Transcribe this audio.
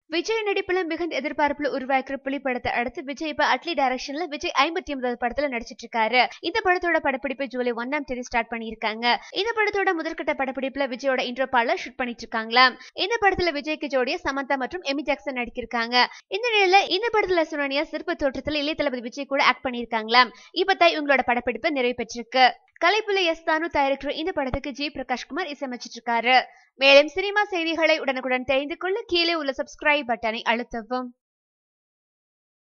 விஜய் நடிப்புல மிகுந்த எதிர்பார்ப்புல உருவாக்குற புலி படத்தை அடுத்து விஜய் இப்ப அட்லி டைரக்ஷன்ல விஜய் 59வது படத்துல நடிச்சிட்டு இருக்காரு. இந்த படத்தோட படப்பிடிப்பு ஜூலை 1ஆம் தேதி ஸ்டார்ட் பண்ணிருக்காங்க. இந்த படத்தோட முதற்கட்ட படப்பிடிப்புல விஜயோட இன்ட்ரோ பாடல ஷூட் பண்ணிட்டு இருக்காங்களாம். இந்த படத்துல விஜய்க்கு ஜோடியா சமந்தா மற்றும் எமி ஜாக்சன் நடிக்கிருக்காங்க. இந்த நிலையில இந்த படத்துல சுனனியா சிற்ப தோற்றத்துல இளைய தளபதி விஜய் கூட ஆக்ட் பண்ணிருக்காங்களாம். இப்பதான் இவங்களோட படப்பிடிப்பு நிறைவு பெற்றிருக்கு. கலைப்புல எஸ் தானு தயாரிக்கிற இந்த படத்துக்கு ஜி பிரகாஷ்குமார் இசையமைச்சிட்டு இருக்காரு. மேலும் சினிமா செய்திகளை உடனுக்குடன் தெரிந்து கொள்ள கீழே உள்ள சப்ஸ்கிரைப் பட்டனை அழுத்தவும்.